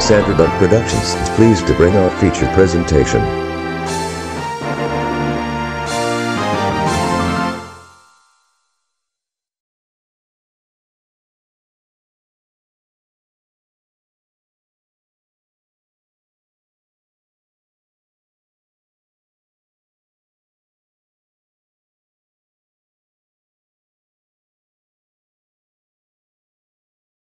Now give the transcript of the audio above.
Sandra Buck Productions is pleased to bring our featured presentation.